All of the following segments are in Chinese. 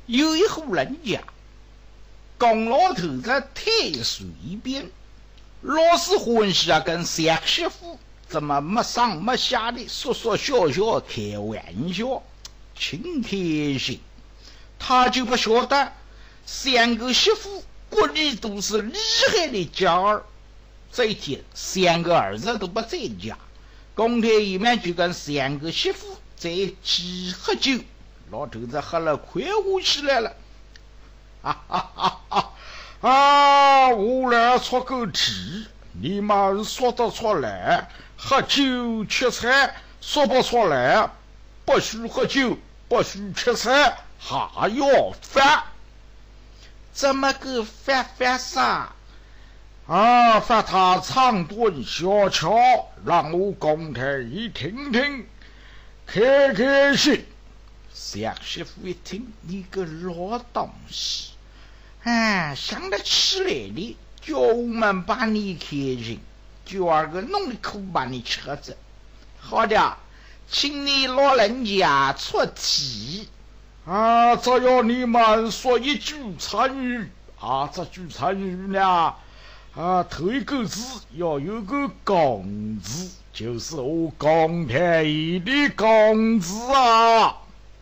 有一户人家，公老头在太水边，老是欢喜啊跟小媳妇怎么没上没下的说说笑笑开玩笑，挺开心。他就不晓得三个媳妇国里都是厉害的家儿。这一天三个儿子都不在家，公台一面就跟三个媳妇在一起喝酒，老头子喝了快活起来了。我来出个题，你们说得出来，喝酒吃菜；说不出来，不许喝酒，不许吃菜，还要饭。 怎么个饭啥？ 罚他长顿小桥，让我公台一听听，开开心。小媳妇一听，你个老东西，想得起来的，叫我们把你开心，叫二个弄的苦把你吃着。好的，请你老人家出题。只要你们说一句成语，这句成语呢，头一个字要有个公字，就是我公太医的公字啊。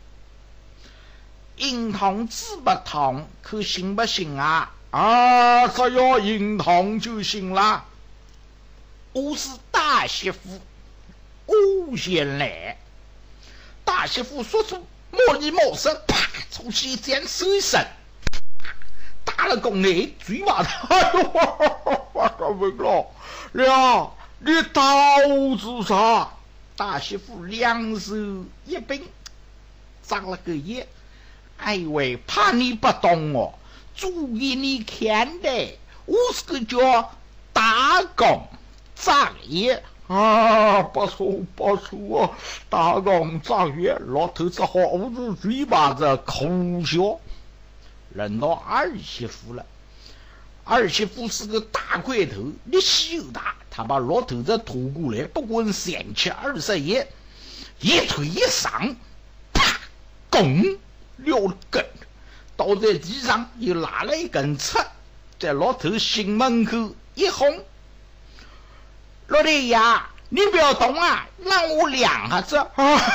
银通字不通，可行不行啊？ 只要银通就行了。 我是大媳妇，我先来。大媳妇说出茉莉冒声，啪，出去一箭手一伸，打了公内嘴巴他。 我搞明了，娘，你打我做啥？ 大媳妇两手一并眨了个眼。喂，怕你不懂哦，注意你看的，我是个叫打工仗义。 不错，打工仗义，老头子好着嘴巴子苦笑。轮到二媳妇了，二媳妇是个大块头，力气又大，他把老头子拖过来，不管3七21，一推一上，啪，拱撂了根，倒在地上，又拉了一根刺，在老头心门口一轰。老太爷，你不要动啊，让我量下子。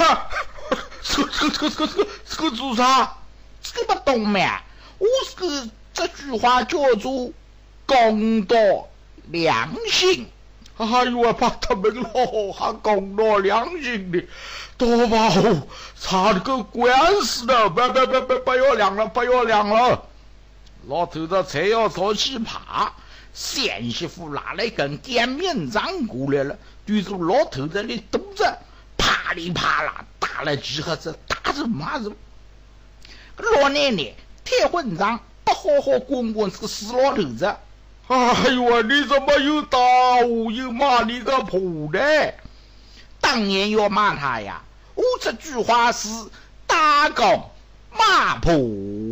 这个做啥？这个不懂嘛？我是个这句话叫做公道良心。把他们老还公道良心的，多把我差了个官司的，不要量了。老头子才要早起爬，三媳妇拿了一根擀面杖过来了，对着老头子的肚子啪里啪啦打了几下子，打着骂着。老奶奶太混账，不好好管管这个死老头子。你怎么又打我又骂你个婆的？当然要骂他呀，我这句话是打工骂婆。